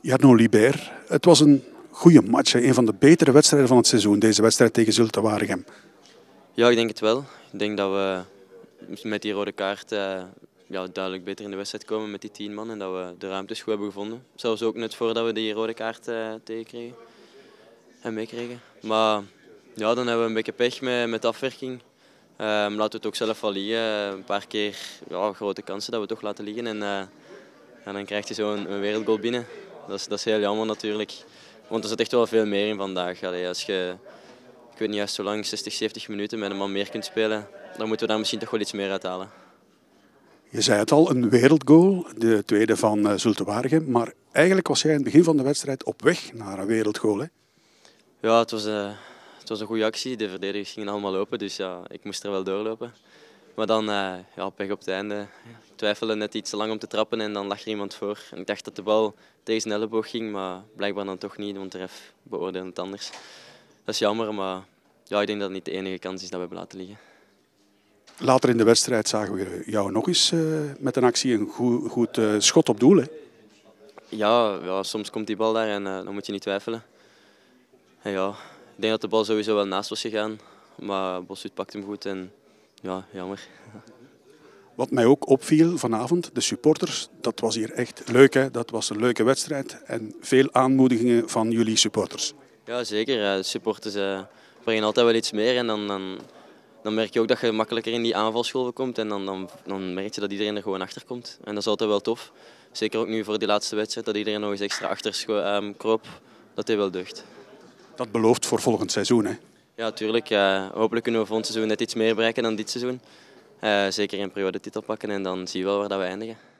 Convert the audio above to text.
Jarno Libert, het was een goede match, hè? Een van de betere wedstrijden van het seizoen, deze wedstrijd tegen Zulte Waregem. Ja, ik denk het wel. Ik denk dat we met die rode kaart duidelijk beter in de wedstrijd komen met die 10 man en dat we de ruimtes goed hebben gevonden. Zelfs ook net voordat we die rode kaart tegenkregen en meekregen. Maar ja, dan hebben we een beetje pech met de afwerking. Laten we het ook zelf wel liggen. Een paar keer grote kansen dat we toch laten liggen en dan krijg je zo een wereldgoal binnen. Dat is heel jammer natuurlijk. Want er zit echt wel veel meer in vandaag. Allee, als je, ik weet niet, juist zo lang 60, 70 minuten met een man meer kunt spelen, dan moeten we daar misschien toch wel iets meer uithalen. Je zei het al, een wereldgoal, de tweede van Zulte Waregem. Maar eigenlijk was jij in het begin van de wedstrijd op weg naar een wereldgoal, hè? Ja, het was een goede actie. De verdedigers gingen allemaal lopen, dus ja, ik moest er wel doorlopen. Maar dan pech op het einde. Ik twijfelde net iets te lang om te trappen en dan lag er iemand voor. En ik dacht dat de bal tegen zijn elleboog ging, maar blijkbaar dan toch niet, want de ref beoordeelde het anders. Dat is jammer, maar ja, ik denk dat het niet de enige kans is dat we hebben laten liggen. Later in de wedstrijd zagen we jou nog eens met een actie, een goed schot op doel, hè? Ja, soms komt die bal daar en dan moet je niet twijfelen. En ja, ik denk dat de bal sowieso wel naast was gegaan, maar Bossuit pakt hem goed en ja, jammer. Wat mij ook opviel vanavond, de supporters, dat was hier echt leuk, hè? Dat was een leuke wedstrijd en veel aanmoedigingen van jullie supporters. Ja, zeker. De supporters brengen altijd wel iets meer en dan merk je ook dat je makkelijker in die aanvalsgolven komt en dan merk je dat iedereen er gewoon achter komt. En dat is altijd wel tof. Zeker ook nu voor die laatste wedstrijd, dat iedereen nog eens extra achter kroop, dat hij wel deugt. Dat belooft voor volgend seizoen, hè? Ja, tuurlijk. Hopelijk kunnen we volgend seizoen net iets meer bereiken dan dit seizoen. Zeker een periode titel pakken en dan zien we wel waar dat we eindigen.